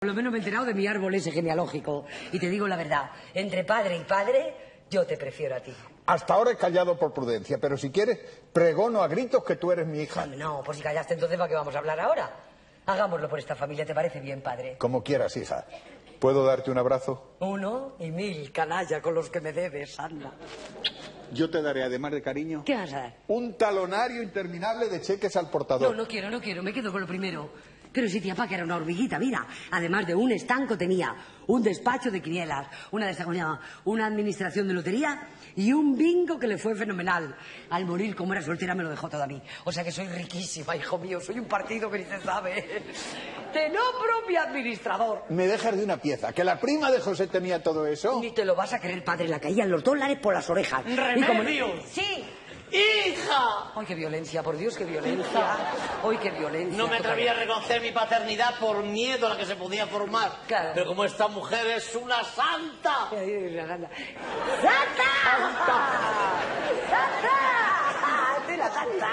Por lo menos me he enterado de mi árbol ese genealógico. Y te digo la verdad, entre padre y padre, yo te prefiero a ti. Hasta ahora he callado por prudencia, pero si quieres, pregono a gritos que tú eres mi hija. No, pues si callaste entonces, ¿para qué vamos a hablar ahora? Hagámoslo por esta familia, ¿te parece bien, padre? Como quieras, hija. ¿Puedo darte un abrazo? 1 y 1000, canalla, con los que me debes, anda. Yo te daré, además de cariño, ¿Qué vas a dar? un talonario interminable de cheques al portador. No quiero, me quedo con lo primero. Pero si tía Paca era una hormiguita, mira. Además de un estanco tenía un despacho de quinielas, una administración de lotería y un bingo que le fue fenomenal. Al morir, como era soltera, me lo dejó todo a mí. O sea que soy riquísima, hijo mío. Soy un partido que ni se sabe. Tenopro, mi administrador. Me dejas de una pieza. ¿Que la prima de José tenía todo eso? Ni te lo vas a creer, padre. La caían los dólares por las orejas. ¡Remedios! Sí. ¡Hija! ¡Ay, qué violencia! Por Dios, qué violencia. ¡Ay, qué violencia! No me atreví a reconocer mi paternidad por miedo a la que se podía formar. Claro. Pero como esta mujer es una santa. ¡Santa! ¡Santa! ¡Santa! ¡De la santa!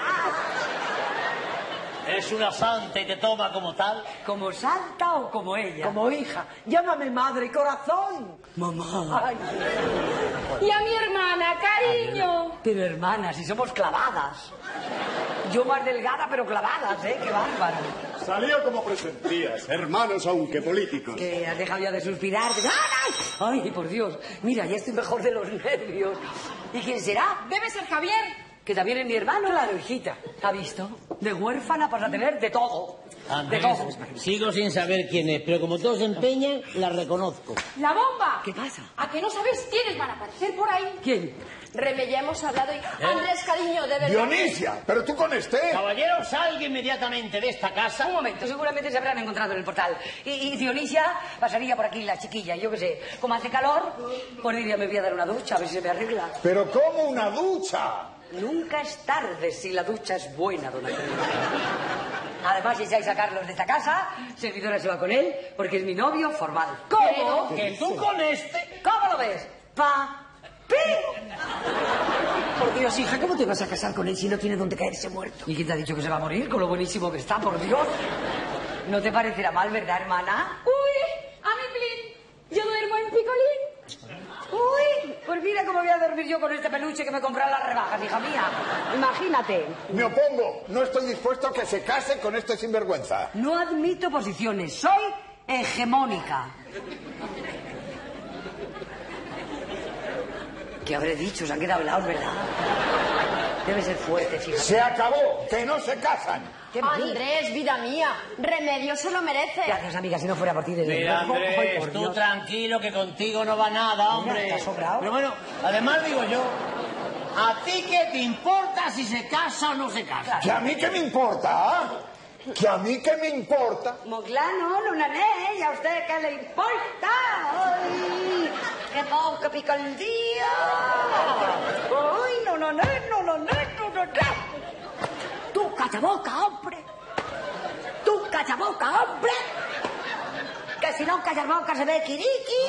Es una santa y te toma como tal. ¿Como santa o como ella? Como hija. Llámame madre, corazón. Mamá. Ay. Y a mi hermana, cariño. Pero hermanas, si somos clavadas. Yo más delgada, pero clavadas, ¿eh? ¡Qué bárbaro! Salió como presentías, hermanos aunque políticos. Que has dejado ya de suspirar. ¡Ay, por Dios! Mira, ya estoy mejor de los nervios. ¿Y quién será? Debe ser Javier. Que también es mi hermano. Claro, hijita. ¿Ha visto? De huérfana para tener de todo. Andrés, De todo. sigo sin saber quién es, pero como todos se empeñan, la reconozco. La bomba. ¿Qué pasa? ¿A que no sabéis quiénes van a aparecer por ahí? ¿Quién? Reme, ya hemos hablado y... Andrés, cariño, de verdad. Dionisia, pero tú con este. Caballero, salga inmediatamente de esta casa. Un momento, seguramente se habrán encontrado en el portal. Y Dionisia pasaría por aquí, la chiquilla, yo qué sé. Como hace calor, pues diría, me voy a dar una ducha, a ver si se me arregla. Pero ¿cómo una ducha? Nunca es tarde si la ducha es buena, don Antonio. Además, si echáis a Carlos de esta casa, servidora se va con él, porque es mi novio formal. ¿Cómo? Que tú con este... ¿Cómo lo ves? ¡Pi! Por Dios, hija, ¿cómo te vas a casar con él si no tiene dónde caerse muerto? ¿Y quién te ha dicho que se va a morir con lo buenísimo que está, por Dios? ¿No te parecerá mal, verdad, hermana? Uy, a mi plin. Yo duermo en picolín. Uy, pues mira cómo voy a dormir yo con este peluche que me compré en las rebajas, hija mía. Imagínate. Me opongo. No estoy dispuesto a que se case con este sinvergüenza. No admito posiciones. Soy hegemónica. ¿Qué habré dicho? Se han quedado helados, ¿verdad? Debe ser fuerte, fíjate. Se acabó. Que no se casan. ¿Qué más? Andrés, vida mía. Remedio se lo merece. Gracias, amiga, si no fuera por ti desde Mira, luego. Ay, Andrés, por tú Dios. tranquilo, que contigo no va nada, hombre. Mira, te has sobrado. Pero bueno, además digo yo, ¿a ti qué te importa si se casa o no se casa? ¿Que a mí qué me importa? ¿Que a mí qué me importa? Moglano, Lunané, ¿y a usted qué le importa? ¡Ay! ¡Qué poco picardía! ¡Ay, no! ¡Tú, callaboca, hombre! ¡Tú, callaboca, hombre! Que si no callas boca se ve quiriqui.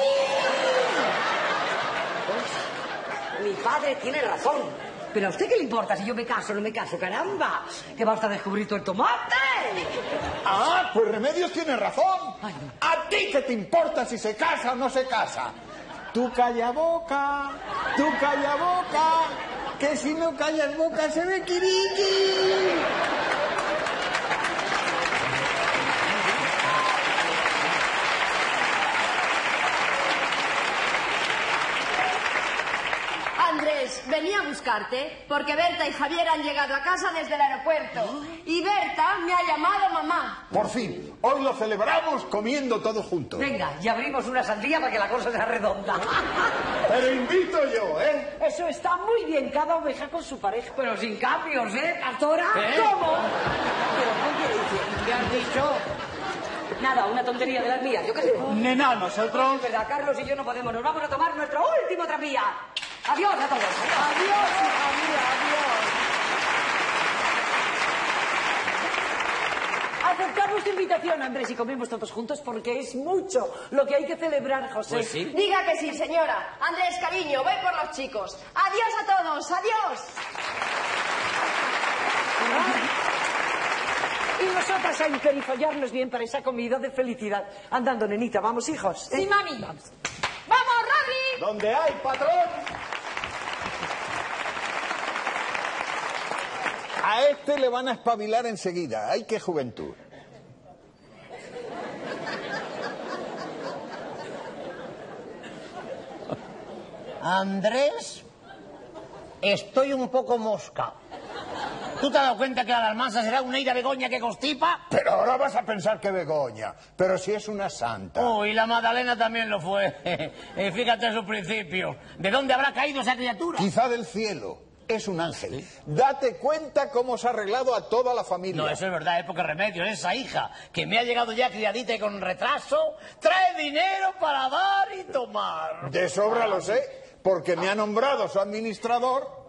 Pues, mi padre tiene razón. ¿Pero a usted qué le importa si yo me caso o no me caso? ¡Caramba! Que basta descubrir todo el tomate. Ah, pues Remedios tiene razón. Ay, no. ¿A ti qué te importa si se casa o no se casa? Tú calla boca, que si no callas boca se ve quiriqui. Andrés, venía a buscarte porque Berta y Javier han llegado a casa desde el aeropuerto. Y Berta me ha llamado mamá. Por fin, hoy lo celebramos comiendo todos juntos. Venga, y abrimos una sandía para que la cosa sea redonda. Pero invito yo, ¿eh? Eso está muy bien, cada oveja con su pareja. Pero sin cambios, ¿eh, pastora? ¿Eh? ¿Cómo? ¿Qué has dicho? Nada, una tontería de las mías, yo qué sé. Nena, nosotros... Es verdad, Carlos y yo no podemos, nos vamos a tomar nuestro último tranvía. Adiós a todos. Adiós, hija mía, adiós. Aceptamos tu invitación, Andrés, y comemos todos juntos porque es mucho lo que hay que celebrar, José. Pues sí. Diga que sí, señora. Andrés, cariño, voy por los chicos. Adiós a todos, adiós. Y nosotras a imperifollarnos bien para esa comida de felicidad. Andando, nenita, vamos, hijos. Sí, mami. Vamos, Rory. ¿Dónde hay, patrón? A este le van a espabilar enseguida. ¡Ay, qué juventud! Andrés, estoy un poco mosca. ¿Tú te has dado cuenta que la almanza será una ira Begoña que constipa? Pero ahora vas a pensar que Begoña. Pero si es una santa. Uy, la Magdalena también lo fue. Fíjate en su principio. ¿De dónde habrá caído esa criatura? Quizá del cielo. Es un ángel. Date cuenta cómo se ha arreglado a toda la familia. No, eso es verdad, época remedio. Esa hija, que me ha llegado ya criadita y con retraso, trae dinero para dar y tomar. De sobra lo sé, porque me ha nombrado su administrador.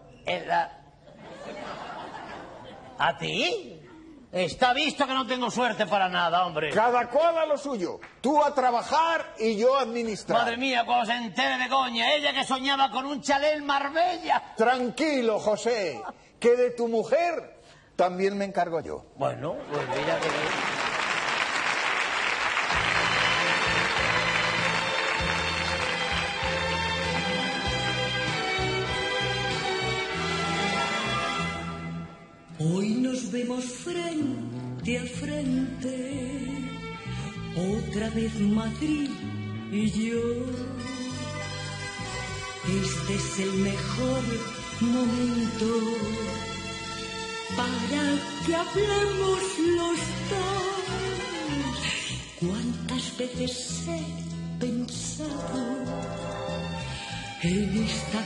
¿A ti? Está visto que no tengo suerte para nada, hombre. Cada cual a lo suyo. Tú a trabajar y yo a administrar. Madre mía, cuando se entere Begoña, ella que soñaba con un chalet en Marbella. Tranquilo, José, que de tu mujer también me encargo yo. Bueno, pues mira que bien. Hoy nos vemos frente a frente, otra vez Madrid y yo. Este es el mejor momento para que hablemos los dos. ¿Cuántas veces he pensado en esta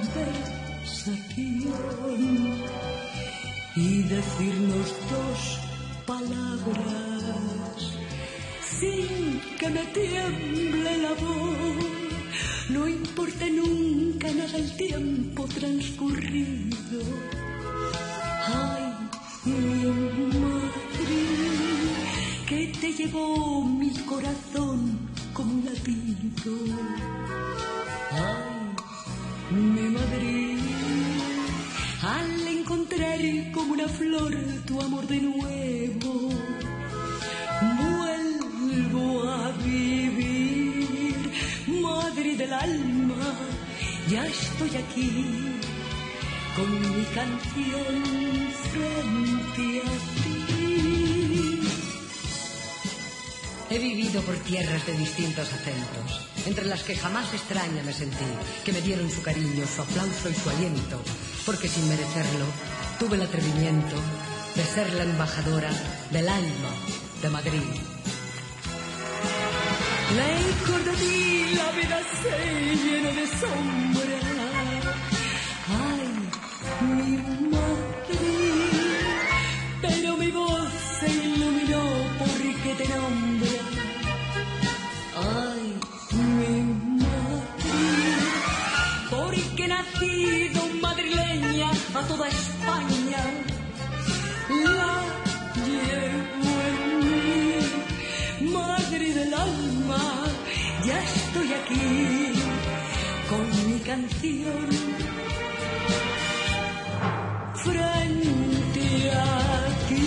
conversación? Y decirnos dos palabras sin que me tiemble la voz. No importa nunca nada el tiempo transcurrido. Ay, mi Madrid, que te llevó mi corazón como un latido. Ay, mi Madrid, al encontrar como una flor tu amor de nuevo, vuelvo a vivir. Madre del alma, ya estoy aquí con mi canción frente a ti. He vivido por tierras de distintos acentos, entre las que jamás extraña me sentí, que me dieron su cariño, su aplauso y su aliento, porque sin merecerlo tuve el atrevimiento de ser la embajadora del alma de Madrid. Lejos de ti la vida se llenó de sombra. Ay, mi Madrid, pero mi voz se iluminó porque te nombra. Ay, mi Madrid, porque he nacido madrileña a toda España. La llevo en mí, madre del alma, ya estoy aquí con mi canción frente a ti.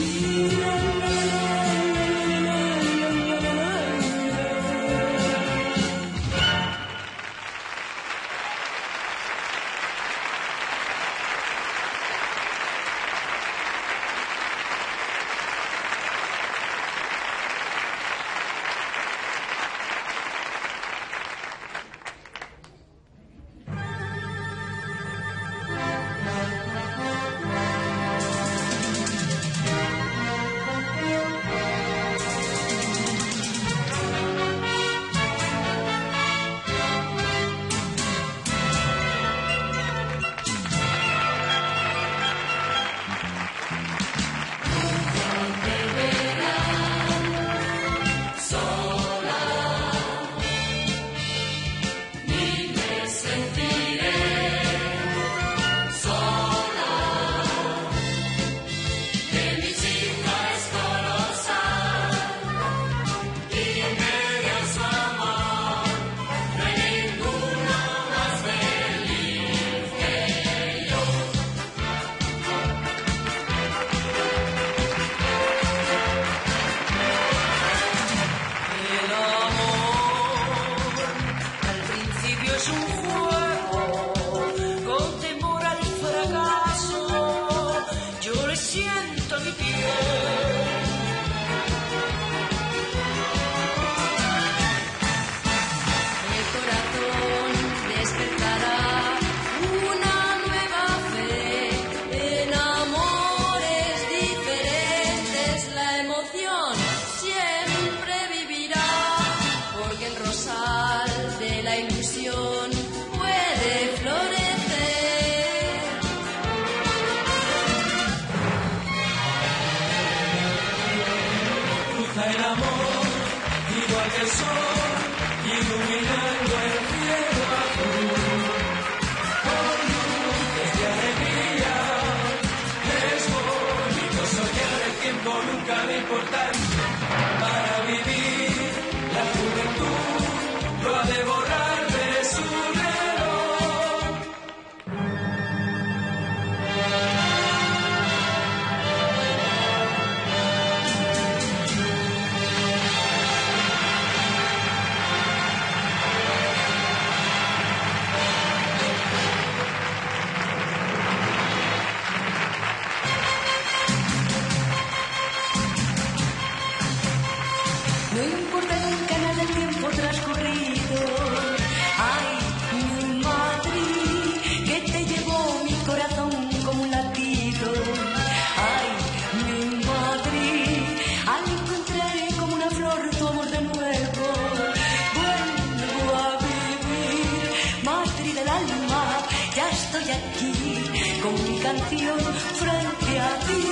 canción frente a ti.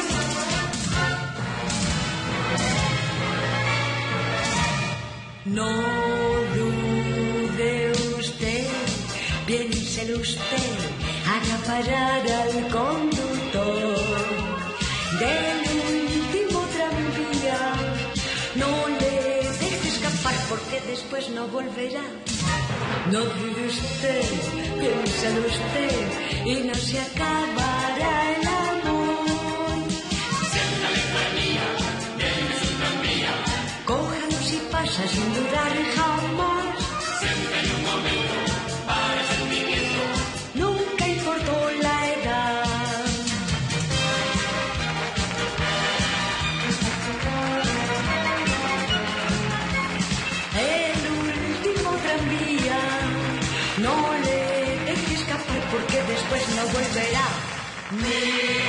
No dude usted, piénselo usted, haga parar al conductor del último tranvía. No le deje escapar porque después no volverá. No dude usted, piénselo usted y no se acabará el amor. Sienta letra mía, tienes un tranvía. Cójalo si pasa sin dudar jamás. Siempre hay un momento para el sentimiento. Nunca importó la edad. El último tranvía, no le deje escapar porque después no volverá.